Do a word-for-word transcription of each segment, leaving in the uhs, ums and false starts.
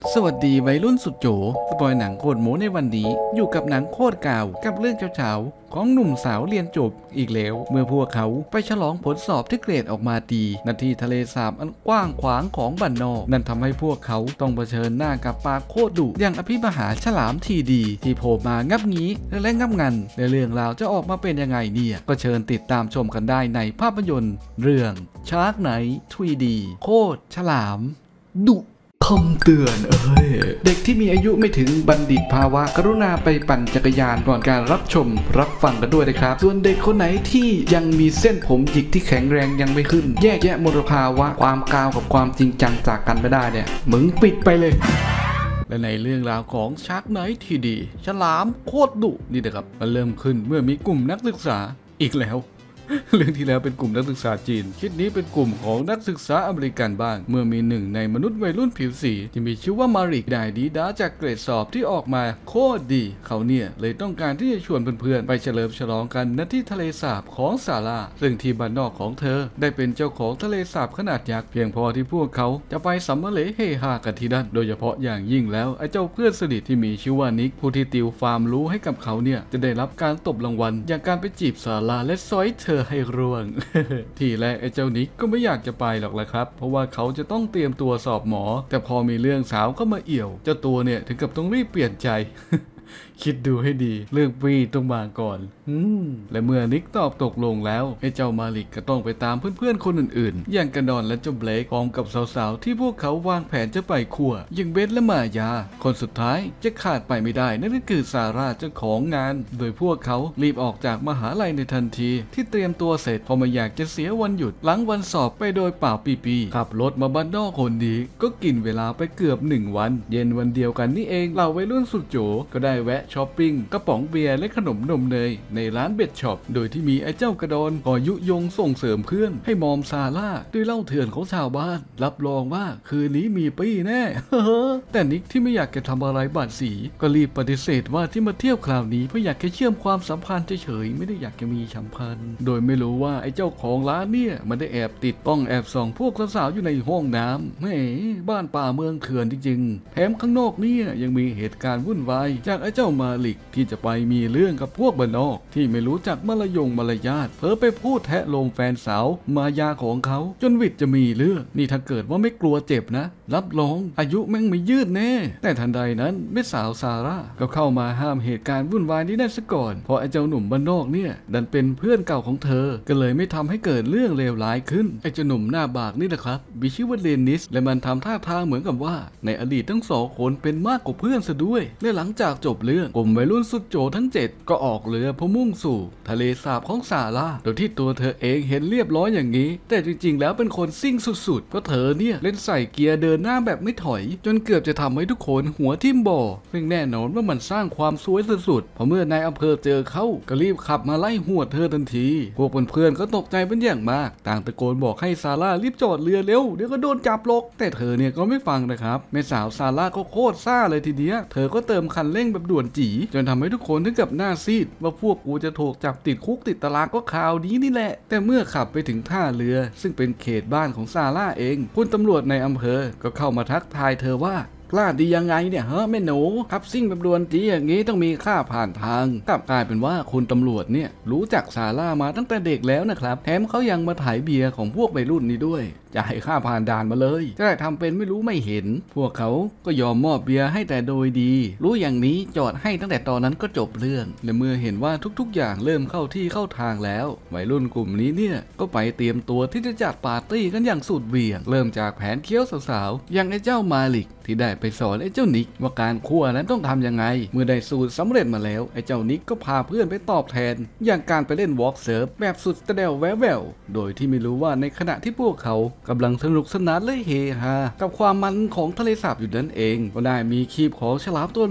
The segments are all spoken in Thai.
สวัสดีวัยรุ่นสุดโจสปอยหนังโคตรโม้ในวันนี้อยู่กับหนังโคตรเก่ากับเรื่องเฉาๆของหนุ่มสาวเรียนจบอีกแล้วเมื่อพวกเขาไปฉลองผลสอบที่เกรดออกมาดีนาทีทะเลสาบอันกว้างขวางของบ้านนอกนั่นทำให้พวกเขาต้องเผชิญหน้ากับปลาโคตรดุอย่างอภิมหาฉลามทีดีที่โผล่มางับงี้และงับงันในเรื่องราวจะออกมาเป็นยังไงเนี่ยก็เชิญติดตามชมกันได้ในภาพยนตร์เรื่องชาร์กไนท์ ทรี ดี โคตรฉลามดุคำเตือนเอ้ยเด็กที่มีอายุไม่ถึงบัณฑิตภาวะกรุณาไปปั่นจักรยานก่อนการรับชมรับฟังกันด้วยนะครับส่วนเด็กคนไหนที่ยังมีเส้นผมหยิกที่แข็งแรงยังไม่ขึ้นแยกแยะมลภาวะความกาวกับความจริงจังจากกันไม่ได้เนี่ยมึงปิดไปเลยและในเรื่องราวของชาร์กไนท์ทีดีฉลามโคตรดุนี่นะครับมันเริ่มขึ้นเมื่อมีกลุ่มนักศึกษาอีกแล้วเรื่องที่แล้วเป็นกลุ่มนักศึกษาจีนคิดนี้เป็นกลุ่มของนักศึกษาอเมริกันบ้างเมื่อมีหนึ่งในมนุษย์วัยรุ่นผิวสีที่มีชื่อว่ามาริกได้ดีด้าจากเกรดสอบที่ออกมาโคตรดีเขาเนี่ยเลยต้องการที่จะชวนเพื่อนๆไปเฉลิมฉลองกันณที่ทะเลสาบของซาร่าซึ่งที่บ้านนอกของเธอได้เป็นเจ้าของทะเลสาบขนาดยักษ์เพียงพอที่พวกเขาจะไปสัมมะเลเฮฮากันที่นั่นโดยเฉพาะอย่างยิ่งแล้วไอ้เจ้าเพื่อนสนิทที่มีชื่อว่านิกผู้ที่ติวความรู้ให้กับเขาเนี่ยจะได้รับการตบรางวัลอย่างการไปจีบซาร่าและซอยเธอให้ร่วงทีแรกไอ้เจ้านิกก็ไม่อยากจะไปหรอกละครับเพราะว่าเขาจะต้องเตรียมตัวสอบหมอแต่พอมีเรื่องสาวเข้ามาเอี่ยวเจ้าตัวเนี่ยถึงกับต้องรีบเปลี่ยนใจ คิดดูให้ดีเรื่องปีต้องมาก่อนอืมและเมื่อนิกตอบตกลงแล้วไอ้เจ้ามาลิกก็ต้องไปตามเพื่อนๆคนอื่นๆอย่างกระดอนและเจ้าเบลคพร้อมกับสาวๆที่พวกเขาวางแผนจะไปคั่วอย่างเบสและมายาคนสุดท้ายจะขาดไปไม่ได้นั่นก็คือซาร่าเจ้าของงานโดยพวกเขารีบออกจากมหาลัยในทันทีที่เตรียมตัวเสร็จเพราะไม่อยากจะเสียวันหยุดหลังวันสอบไปโดยเปล่าปีๆขับรถมาบ้านนอกคนดีก็กินเวลาไปเกือบหนึ่งวันเย็นวันเดียวกันนี่เองเหล่าวัยรุ่นสุดโจก็ได้แวะช้อปปิ้งกระป๋องเบียร์และขนมนมเนยในร้านเบ็ดช็อปโดยที่มีไอ้เจ้ากระดอนคอยยุยงส่งเสริมเพื่อนให้มอมซาร่าด้วยเล่าเถื่อนของชาวบ้านรับรองว่าคืนนี้มีปี้แน่ แต่นิกที่ไม่อยากจะทำอะไรบาดสีก็รีบปฏิเสธว่าที่มาเที่ยวคราวนี้เพื่ออยากจะเชื่อมความสัมพันธ์เฉยๆไม่ได้อยากจะมีสัมพันธ์โดยไม่รู้ว่าไอ้เจ้าของร้านเนี่ยมันได้แอบติดต้องแอบส่องพวกสาวๆอยู่ในห้องน้ำแหมบ้านป่าเมืองเถื่อนจริงๆแถมข้างนอกเนี่ยยังมีเหตุการณ์วุ่นวายจากไอ้เจ้ามาลิกที่จะไปมีเรื่องกับพวกบ้านนอกที่ไม่รู้จักมารยงมารยาทเผลอไปพูดแทะลมแฟนสาวมายาของเขาจนวิทย์จะมีเรื่องนี่ถ้าเกิดว่าไม่กลัวเจ็บนะรับรองอายุแม่งไม่ยืดแน่แต่ทันใดนั้นแม่สาวซาร่าก็เข้ามาห้ามเหตุการณ์วุ่นวายนี้ได้ซะก่อนเพราะไอ้เจ้าหนุ่มบ้านนอกเนี่ยดันเป็นเพื่อนเก่าของเธอก็เลยไม่ทำให้เกิดเรื่องเลวร้ายขึ้นไอ้เจ้าหนุ่มหน้าบากนี่นะครับมีชื่อว่าเลนิสและมันทำท่าทางเหมือนกับว่าในอดีตทั้งสองคนเป็นมากกว่าเพื่อนซะด้วยและหลังจากจบเรื่องกลุ่มวัยรุ่นสุดโจทั้งเจ็ดก็ออกเรือเพื่อมุ่งสู่ทะเลสาบของซาร่าโดยที่ตัวเธอเองเห็นเรียบร้อยอย่างนี้แต่จริงๆแล้วเป็นคนซิ่งสุดๆเพราะเธอเนี่ยเล่นใส่เกียร์เดินหน้าแบบไม่ถอยจนเกือบจะทำให้ทุกคนหัวทิ่มบ่อซึ่งแน่นอนว่ามันสร้างความซวยสุดๆพอเมื่อนายอำเภอเจอเขาก็รีบขับมาไล่หวดเธอทันทีพวกเพื่อนๆก็ตกใจเป็นอย่างมากต่างตะโกนบอกให้ซาร่ารีบจอดเรือเร็วเดี๋ยวก็โดนจับหรอกแต่เธอเนี่ยก็ไม่ฟังนะครับแม่สาวซาร่าก็โคตรซ่าเลยทีเดียวเธอก็เติมคันเร่งแบบด่วนจี๋จนทำให้ทุกคนถึงกับหน้าซีดว่าพวกกูจะถูกจับติดคุกติดตารางก็ข่าวนี้นี่แหละแต่เมื่อขับไปถึงท่าเรือซึ่งเป็นเขตบ้านของซาร่าเองคุณตำรวจในอำเภอก็เข้ามาทักทายเธอว่ากล้าดียังไงเนี่ยเฮ้อแม่หนูขับซิ่งแบบด่วนจีอย่างนี้ต้องมีค่าผ่านทางกลับกลายเป็นว่าคุณตำรวจเนี่ยรู้จักซาร่ามาตั้งแต่เด็กแล้วนะครับแถมเขายังมาถ่ายเบียร์ของพวกวัยรุ่นนี้ด้วยจ่ายค่าผ่านด่านมาเลยจะได้ทำเป็นไม่รู้ไม่เห็นพวกเขาก็ยอมมอบเบียร์ให้แต่โดยดีรู้อย่างนี้จอดให้ตั้งแต่ตอนนั้นก็จบเรื่องและเมื่อเห็นว่าทุกๆอย่างเริ่มเข้าที่เข้าทางแล้ววัยรุ่นกลุ่มนี้เนี่ยก็ไปเตรียมตัวที่จะจัดปาร์ตี้กันอย่างสุดเหวี่ยงเริ่มจากแผนเคี้ยวสาวๆอย่างไอ้เจ้ามาลิกที่ได้ไปสอนไอ้เจ้านิกว่าการคั่วนั้นต้องทำยังไงเมื่อได้สูตรสำเร็จมาแล้วไอ้เจ้านิกก็พาเพื่อนไปตอบแทนอย่างการไปเล่นวอล์กเซิร์ฟแบบสุดแตวแววแววโดยที่ไม่รู้ว่าในขณะที่พวกเขากำลังสนุกสนานและเฮฮากับความมันของทะเลสาบอยู่นั่นเองก็ได้มีครีบของฉลามตัวหนึ่ง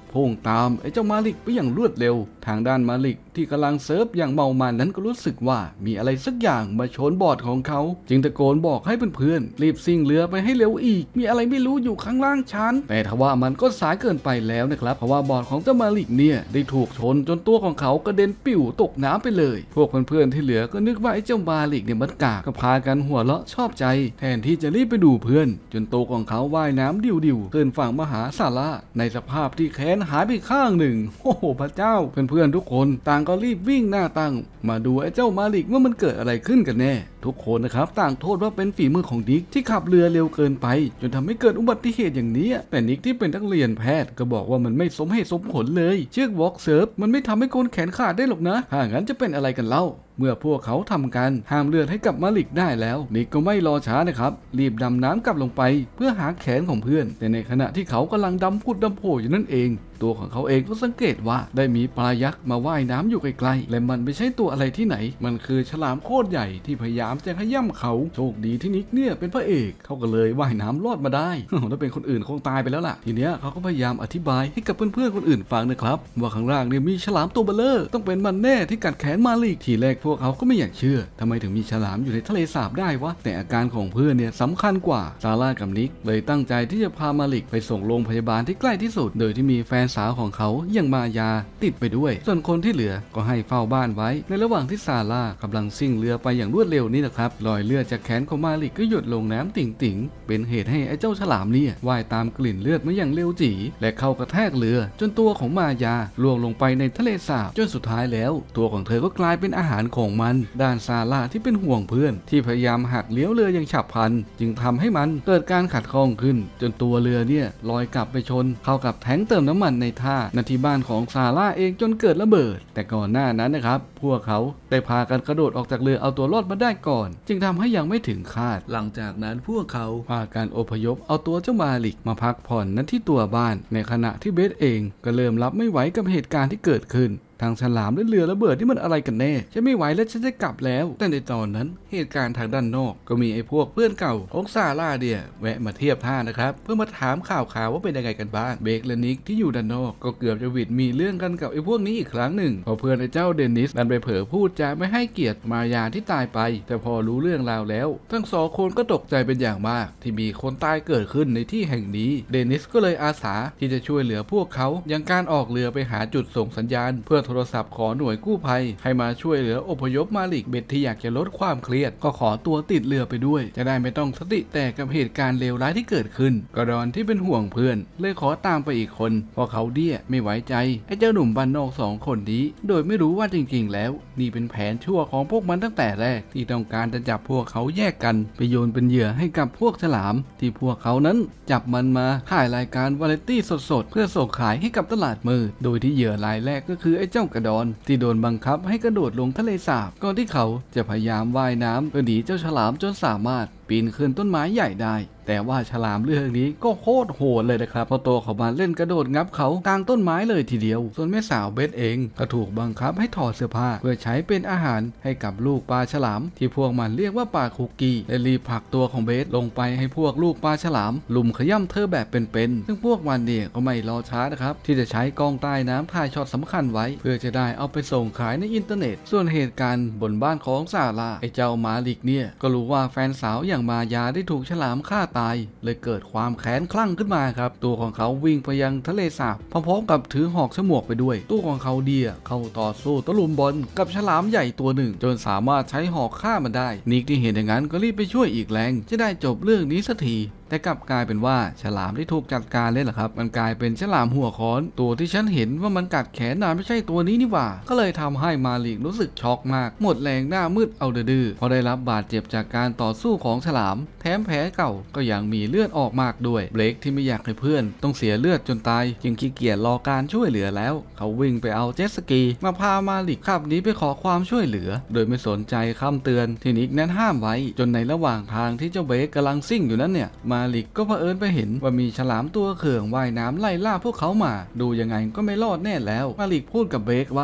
พุ่งตามไอ้เจ้ามาลิกไปอย่างรวดเร็วทางด้านมาลิกที่กำลังเซิร์ฟอย่างเมามันนั้นก็รู้สึกว่ามีอะไรสักอย่างมาชนบอร์ดของเขาจึงตะโกนบอกให้เพื่อนๆรีบซิ่งเรือไปให้เร็วอีกมีอะไรไม่รู้อยู่ข้างล่างชั้นแต่ทว่ามันก็สายเกินไปแล้วนะครับเพราะว่าบอร์ดของเจ้ามาลิกเนี่ยได้ถูกชนจนตัวของเขากระเด็นปิวตกน้ำไปเลยพวกเพื่อนๆที่เหลือก็นึกว่าไอ้เจ้ามาลิกเนี่ยมันกากก็พากันหัวเราะชอบใจแทนที่จะรีบไปดูเพื่อนจนตัวของเขาว่ายน้ำดิวๆขึ้นฝั่งมหาสาระในสภาพที่แขนหายไปข้างหนึ่งโอ้โหพระเจ้าเพื่อนๆทุกคนต่างก็รีบวิ่งหน้าตั้งมาดูไอ้เจ้ามาลิกว่ามันเกิดอะไรขึ้นกันแน่ทุกคนนะครับต่างโทษว่าเป็นฝีมือของนิกที่ขับเรือเร็วเกินไปจนทำให้เกิดอุบัติเหตุอย่างนี้แต่นิกที่เป็นนักเรียนแพทย์ก็บอกว่ามันไม่สมเหตุสมผลเลยเชือกวอล์กเซิร์ฟมันไม่ทำให้คนแขนขาดได้หรอกนะถ้างั้นจะเป็นอะไรกันเล่าเมื่อพวกเขาทำการห้ามเลือดให้กับมาลิกได้แล้วนิกก็ไม่รอช้านะครับรีบดำน้ำกลับลงไปเพื่อหาแขนของเพื่อนแต่ในขณะที่เขากำลังดำพุดดำโผอยู่นั่นเองตัวของเขาเองก็สังเกตว่าได้มีปลายักษ์มาว่ายน้ำอยู่ไกลๆและมันไม่ใช่ตัวอะไรที่ไหนมันคือฉลามโคตรใหญ่ที่พยายามจะขย้ำเขาโชคดีที่นิกเนี่ยเป็นพระเอกเขาก็เลยว่ายน้ำรอดมาได้ถ้าเป็นคนอื่นคงตายไปแล้วล่ะทีเนี้ยเขาก็พยายามอธิบายให้กับเพื่อนๆคนอื่นฟังนะครับว่าข้างล่างเนี่ยมีฉลามตัวเบลเลอร์ต้องเป็นมันแน่ที่กัดแขนมาลิกทีแรกพวกเขาก็ไม่อยากเชื่อทำไมถึงมีฉลามอยู่ในทะเลสาบได้วะแต่อาการของเพื่อนเนี่ยสำคัญกว่าซาร่ากับนิกเลยตั้งใจที่จะพามาลิกไปส่งโรงพยาบาลที่ใกล้ที่สุดโดยที่มีแฟนสาวของเขาอย่างมายาติดไปด้วยส่วนคนที่เหลือก็ให้เฝ้าบ้านไว้ในระหว่างที่ซาร่ากำลังซิ่งเรือไปอย่างรวดเร็วนี่นะครับรอยเลือดจากแขนของมาลิกก็หยดลงน้ำติ่งๆเป็นเหตุให้ไอ้เจ้าฉลามเนี่ยว่ายตามกลิ่นเลือดมาอย่างเร็วจี๋และเข้ากระแทกเรือจนตัวของมายาล่วงลงไปในทะเลสาบจนสุดท้ายแล้วตัวของเธอก็กลายเป็นอาหารของมันด้านซาร่าที่เป็นห่วงเพื่อนที่พยายามหักเลี้ยวเรืออย่างฉับพลันจึงทำให้มันเกิดการขัดข้องขึ้นจนตัวเรือเนี่ยลอยกลับไปชนเข้ากับแท้งเติมน้ำมันในท่านาทีบ้านของซาร่าเองจนเกิดระเบิดแต่ก่อนหน้านั้นนะครับพวกเขาได้พากันกระโดดออกจากเรือเอาตัวรอดมาได้ก่อนจึงทำให้ยังไม่ถึงคาดหลังจากนั้นพวกเขาพากันอพยพเอาตัวเจ้ามาลิกมาพักผ่อนนั้นที่ตัวบ้านในขณะที่เบสเองก็เริ่มรับไม่ไหวกับเหตุการณ์ที่เกิดขึ้นทางฉลามและเรือระเบิดที่มันอะไรกันแน่ฉันไม่ไหวแล้วฉันจะกลับแล้วแต่ในตอนนั้นเหตุการณ์ทางด้านนอกก็มีไอ้พวกเพื่อนเก่าของซาร่าเดียแวะมาเทียบท่านะครับเพื่อมาถามข่าวข่าวว่าเป็นยังไงกันบ้างเบคและนิกที่อยู่ด้านนอกก็เกือบจะวิดมีเรื่องกันกับไอ้พวกนี้อีกครั้งหนึ่งพอเพื่อนไอ้เจ้าเดนิสดันไปเผลอพูดจาไม่ให้เกียรติมายาที่ตายไปแต่พอรู้เรื่องราวแล้วทั้งสองคนก็ตกใจเป็นอย่างมากที่มีคนตายเกิดขึ้นในที่แห่งนี้เดนิสก็เลยอาสาที่จะช่วยเหลือพวกเขาอย่างการออกเรือไปหาจุดส่งสัญญาณเพื่อโทรศัพท์ขอหน่วยกู้ภัยให้มาช่วยเหลืออพยพมาลิกเบ็ดที่อยากจะลดความเครียดก็ขอตัวติดเรือไปด้วยจะได้ไม่ต้องสติแตกกับเหตุการณ์เลวร้ายที่เกิดขึ้นกระดอนที่เป็นห่วงเพื่อนเลยขอตามไปอีกคนเพราะเขาเดี้ยไม่ไว้ใจไอ้เจ้าหนุ่มบ้านนอกสองคนนี้โดยไม่รู้ว่าจริงๆแล้วนี่เป็นแผนชั่วของพวกมันตั้งแต่แรกที่ต้องการจะจับพวกเขาแยกกันไปโยนเป็นเหยื่อให้กับพวกฉลามที่พวกเขานั้นจับมันมาถ่ายรายการวาไรตี้สดๆเพื่อส่งขายให้กับตลาดมืดโดยที่เหยื่อรายแรกก็คือไอ้เจ้ากระดอนที่โดนบังคับให้กระโดดลงทะเลสาบก่อนที่เขาจะพยายามว่ายน้ำเพื่อหนีเจ้าฉลามจนสามารถปีนขึ้นต้นไม้ใหญ่ได้แต่ว่าฉลามเรื่องนี้ก็โคตรโหดเลยนะครับพอโตเขามาเล่นกระโดดงับเขากลางต้นไม้เลยทีเดียวส่วนแม่สาวเบสเองก็ถูกบังคับให้ถอดเสื้อผ้าเพื่อใช้เป็นอาหารให้กับลูกปลาฉลามที่พวกมันเรียกว่าปลาคุกกี้และรีบผลักตัวของเบสลงไปให้พวกลูกปลาฉลามลุมขย่ำเธอแบบเป็นๆซึ่งพวกมันเนี่ยก็ไม่รอช้านะครับที่จะใช้กล้องใต้น้ำถ่ายช็อตสำคัญไว้เพื่อจะได้เอาไปส่งขายในอินเทอร์เน็ตส่วนเหตุการณ์บนบ้านของซาร่าไอ้เจ้ามาลิกเนี่ยก็รู้ว่าแฟนสาวอย่างมายาได้ถูกฉลามฆ่าตายเลยเกิดความแค้นคลั่งขึ้นมาครับตัวของเขาวิ่งไปยังทะเลสาบพร้อมๆกับถือหอกฉมวกไปด้วยตัวของเขาเดียเข้าต่อสู้ตะลุมบอลกับฉลามใหญ่ตัวหนึ่งจนสามารถใช้หอกฆ่ามันได้นิกที่เห็นอย่างนั้นก็รีบไปช่วยอีกแรงจะได้จบเรื่องนี้สักทีแต่กลับกลายเป็นว่าฉลามที่ถูกจัดการเล่นล่ะครับมันกลายเป็นฉลามหัวค้อนตัวที่ฉันเห็นว่ามันกัดแขนนายไม่ใช่ตัวนี้นี่หว่าก็เลยทำให้มาลิกรู้สึกช็อกมากหมดแรงหน้ามืดเอาดื้อพอได้รับบาดเจ็บจากการต่อสู้ของฉลามแถมแผลเก่าก็ยังมีเลือดออกมากด้วยเบรกที่ไม่อยากให้เพื่อนต้องเสียเลือดจนตายจึงขี้เกียจรอการช่วยเหลือแล้วเขาวิ่งไปเอาเจ็ตสกีมาพามาลิกขับหนีไปขอความช่วยเหลือโดยไม่สนใจคำเตือนที่นิกนั้นห้ามไว้จนในระหว่างทางที่เจ้าเบรกกำลังซิ่งอยู่นั้นเนี่ยมาลิกก็เผอิญไปเห็นว่ามีฉลามตัวเขื่องว่ายน้ำไล่ล่าพวกเขามาดูยังไงก็ไม่รอดแน่แล้วมาลิกพูดกับเบรกว่า ถ้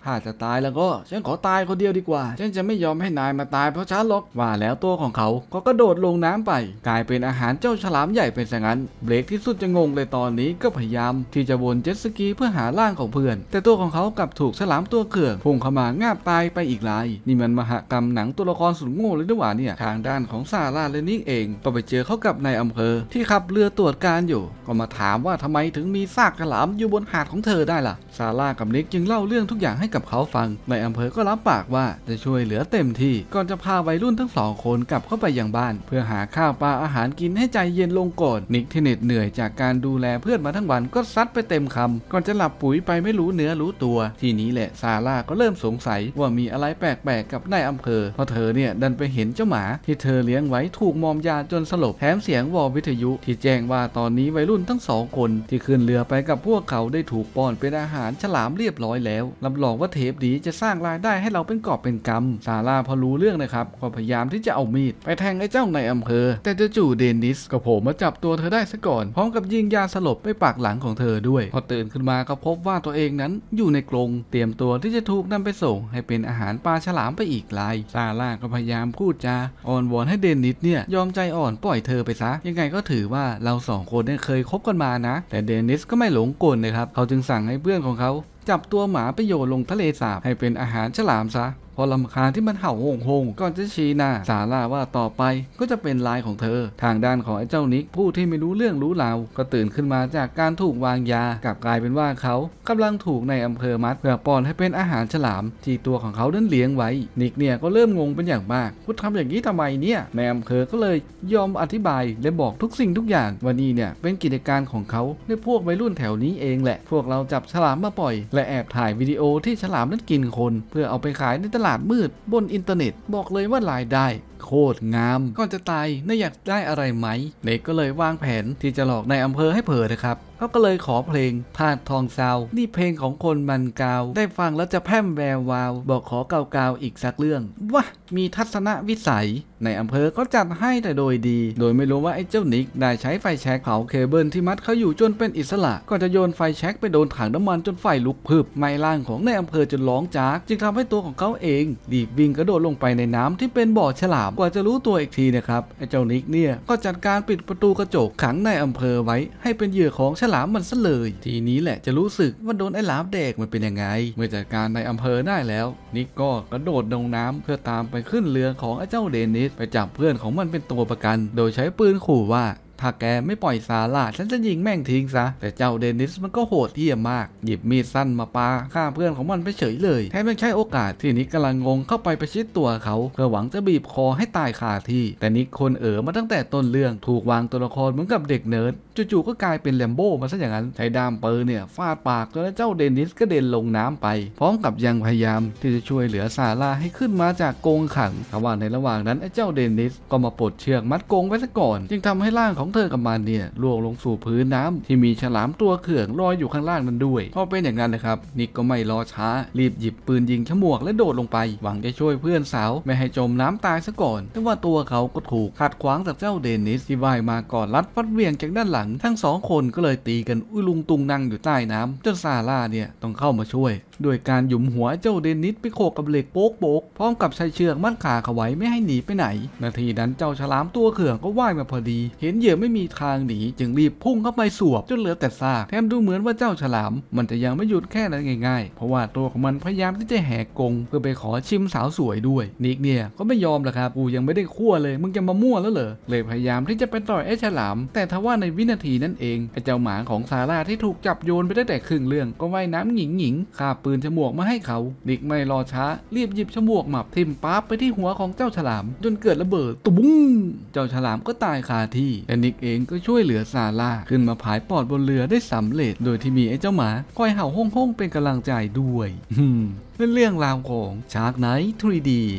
ถ้าจะตายแล้วก็ฉันขอตายคนเดียวดีกว่าฉันจะไม่ยอมให้นายมาตายเพราะฉันหรอกว่าแล้วตัวของเขาก็กระโดดลงน้ำไปกลายเป็นอาหารเจ้าฉลามใหญ่เป็นซะงั้นเบรกที่สุดจะงงเลยตอนนี้ก็พยายามที่จะวนเจ็ตสกีเพื่อหาร่างของเพื่อนแต่ตัวของเขากลับถูกฉลามตัวเขื่องพุ่งเข้ามางาบตายไปอีกรายนี่มันมหกรรมหนังตัวละครสุดโง่เลยด้วยว่าเนี่ยทางด้านของซาร่าและนิกเองก็ไปเจอเข้ากับนายอำเภอที่ขับเรือตรวจการอยู่ก็มาถามว่าทำไมถึงมีซากฉลามอยู่บนหาดของเธอได้ล่ะซาร่ากับนิกจึงเล่าเรื่องทุกอย่างให้กับเขาฟังนายอำเภอก็รับปากว่าจะช่วยเหลือเต็มที่ก่อนจะพาวัยรุ่นทั้งสองคนกลับเข้าไปยังบ้านเพื่อหาข้าวปลาอาหารกินให้ใจเย็นลงก่อนนิกที่เหน็ดเหนื่อยจากการดูแลเพื่อนมาทั้งวันก็ซัดไปเต็มคำก่อนจะหลับปุ๋ยไปไม่รู้เนื้อรู้ตัวทีนี้แหละซาร่าก็เริ่มสงสัยว่ามีอะไรแปลกๆกับนายอำเภอเพราะเธอเนี่ยดันไปเห็นเจ้าหมาที่เธอเลี้ยงไว้ถูกมอมยาจนสลบแถมเสียงวอลวิทยุที่แจ้งว่าตอนนี้วัยรุ่นทั้งสองคนที่ขึ้นเรือไปกับพวกเขาได้ถูกป้อนเป็นอาหารฉลามเรียบร้อยแล้วรับรองว่าเทปนี้จะสร้างรายได้ให้เราเป็นกอบเป็นกำซาร่าพอรู้เรื่องนะครับก็พยายามที่จะเอามีดไปแทงไอ้เจ้านายอำเภอแต่จู่ๆเดนิสก็โผล่มาจับตัวเธอได้ซะก่อนพร้อมกับยิงยาสลบไปปากหลังของเธอด้วยพอตื่นขึ้นมาก็พบว่าตัวเองนั้นอยู่ในกรงเตรียมตัวที่จะถูกนำไปส่งให้เป็นอาหารปลาฉลามไปอีกรายซาร่าก็พยายามพูดจาอ้อนวอนให้เดนิสเนี่ยยอมใจอ่อนปล่อยเธอไปซะยังไงก็ถือว่าเราสองคนเนี่ยเคยคบกันมานะแต่เดนิสก็ไม่หลงกลเลยครับเขาจึงสั่งให้เพื่อนของเขาจับตัวหมาไปโยนลงทะเลสาบให้เป็นอาหารฉลามซะพอลำคาญที่มันเห่าโห่งโฮงก่อนจะชี้หน้าซาร่าว่าต่อไปก็จะเป็นลายของเธอทางด้านของไอ้เจ้านิกผู้ที่ไม่รู้เรื่องรู้ราวก็ตื่นขึ้นมาจากการถูกวางยากลับกลายเป็นว่าเขากำลังถูกในอำเภอมัดเพื่อป้อนให้เป็นอาหารฉลามที่ตัวของเขานั้นเลี้ยงไว้นิกเนี่ยก็เริ่มงงเป็นอย่างมากคุณทำอย่างนี้ทำไมเนี่ยในอำเภอก็เลยยอมอธิบายและบอกทุกสิ่งทุกอย่างวันนี้เนี่ยเป็นกิจการของเขาในพวกวัยรุ่นแถวนี้เองแหละพวกเราจับฉลามมาปล่อยและแอบถ่ายวิดีโอที่ฉลามนั้นกินคนเพื่อเอาไปขายในตลาดมืดบนอินเทอร์เน็ตบอกเลยว่ารายได้โคตรงามก่อนจะตายน่าอยากได้อะไรไหมเน็กก็เลยวางแผนที่จะหลอกในอำเภอให้เผลอนะครับเขาก็เลยขอเพลงธาตุทองซาวนี่เพลงของคนมันกาวได้ฟังแล้วจะแพร่มแวววาวบอกขอเกาๆอีกสักเรื่องวะมีทัศนวิสัยในอำเภอก็จัดให้แต่โดยดีโดยไม่รู้ว่าไอ้เจ้านิกได้ใช้ไฟแช็กเผาเคเบิลที่มัดเขาอยู่จนเป็นอิสระก็จะโยนไฟแช็กไปโดนถังน้ำมันจนไฟลุกพึบไหม้ร่างของในอำเภอจนร้องจากจึงทำให้ตัวของเขาเองรีบวิ่งกระโดดลงไปในน้ำที่เป็นบ่อฉลามกว่าจะรู้ตัวอีกทีนะครับไอ้เจ้านิกเนี่ยก็จัดการปิดประตูกระจกขังในอำเภอไว้ให้เป็นเหยื่อของฉลามมันซะเลยทีนี้แหละจะรู้สึกว่าโดนไอ้หลามแดกมันเป็นยังไงเมื่อจัดการในอำเภอได้แล้วนิกก็กระโดดลงน้ำเพื่อตามไปขึ้นเรือของไอ้เจ้าเดนิสไปจับเพื่อนของมันเป็นตัวประกันโดยใช้ปืนขู่ว่าถ้าแกไม่ปล่อยซาร่าฉันจะยิงแม่งทิ้งซะแต่เจ้าเดนิสมันก็โหดเหี้ยมมากหยิบมีดสั้นมาปาฆ่าเพื่อนของมันไปเฉยเลยแถมยังใช้โอกาสที่นิกกำลังงงเข้าไปประชิดตัวเขาเพื่อหวังจะบีบคอให้ตายคาที่แต่นิกคนเอ๋อมาตั้งแต่ต้นเรื่องถูกวางตัวละครเหมือนกับเด็กเนิร์ดจู่ๆก็กลายเป็นแลมโบ้มาซะอย่างนั้นใช้ด้ามปืนเนี่ยฟาดปากจนเจ้าเดนิสก็เด่นลงน้ำไปพร้อมกับยังพยายามที่จะช่วยเหลือซาร่าให้ขึ้นมาจากกรงขังแต่ว่าในระหว่างนั้นไอ้เจ้าเดนิสก็มาปลดเชือกมัดกรงไว้ซะก่อนจึงทำให้ร่างของเธอกับมันเนี่ยล่วงลงสู่พื้นน้ำที่มีฉลามตัวเขื่องลอยอยู่ข้างล่างนั้นด้วยพอเป็นอย่างนั้นนะครับนิกก็ไม่รอช้ารีบหยิบปืนยิงฉมวกและโดดลงไปหวังจะช่วยเพื่อนสาวไม่ให้จมน้ำตายซะก่อนแต่ว่าตัวเขาก็ถูกขัดขวางจากเจ้าเดนิสที่ว่ายมาก่อนลัดฟัดเวียงจากด้านหลังทั้งสองคนก็เลยตีกันอุ้ยลุงตุงนั่งอยู่ใต้น้ำจนซาร่าเนี่ยต้องเข้ามาช่วยด้วยการหยุมหัวเจ้าเดนิสไปโขกกับเหล็กโป๊กโป๊กพร้อมกับใช้เชือกมัดขาเขาไว้ไม่ให้หนีไปไหนนาทีนั้นเจ้าฉลามตัวเขื่องก็ว่ายมาพอดีเห็นเหยื่อไม่มีทางหนีจึงรีบพุ่งเข้าไปสวบจนเหลือแต่ซากแถมดูเหมือนว่าเจ้าฉลามมันจะยังไม่หยุดแค่นั้นง่ายๆเพราะว่าตัวของมันพยายามที่จะแหกกรงเพื่อไปขอชิมสาวสวยด้วยนิกเนี่ยก็ไม่ยอมละครับกูยังไม่ได้คั่วเลยมึงจะมามั่วแล้วเหรอเลยพยายามที่จะไปต่อยไอ้ฉลามแต่ทว่าในวินาทีนั้นเองไอ้เจ้าหมาของซาร่าที่ถูกจับโยนไปได้แต่ครึ่งเรื่องก็ว่ายน้ำหงิงหงิงคาบปืนฉมวกมาให้เขานิกไม่รอช้ารีบหยิบฉมวกหมับทิ่มปั๊บไปที่หัวของเจ้าฉลามจนเกิดระเบิดตุ้มเจ้าฉลามก็ตายคาที่แต่นิกเองก็ช่วยเหลือซาร่าขึ้นมาผายปอดบนเรือได้สำเร็จโดยที่มีไอ้เจ้าหมาคอยเห่าห้องๆเป็นกำลังใจด้วยเป็นเรื่องราวของชาร์กไนท์ ทรี ดี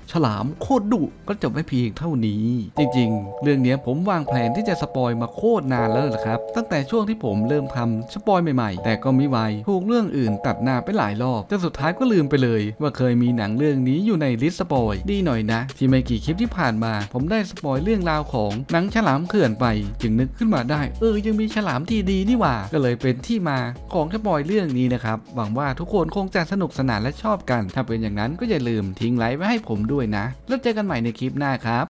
ฉลามโคตรดุก็จบไม่เพียงเท่านี้จริงๆเรื่องนี้ผมวางแผนที่จะสปอยมาโคตรนานแล้วล่ะครับตั้งแต่ช่วงที่ผมเริ่มทำสปอยใหม่ๆแต่ก็ไม่ไวถูกเรื่องอื่นตัดหน้าไปหลายรอบจนสุดท้ายก็ลืมไปเลยว่าเคยมีหนังเรื่องนี้อยู่ในลิสต์สปอยดีหน่อยนะที่ไม่กี่คลิปที่ผ่านมาผมได้สปอยเรื่องราวของหนังฉลามเขื่อนไปจึงนึกขึ้นมาได้เออยังมีฉลามที่ดีนี่หว่าก็เลยเป็นที่มาของสปอยเรื่องนี้นะครับหวังว่าทุกคนคงจะสนุกสนานและชอบกันถ้าเป็นอย่างนั้นก็อย่าลืมทิ้งไลค์ไว้ให้ผมด้วยนะแล้วเจอกันใหม่ในคลิปหน้าครับ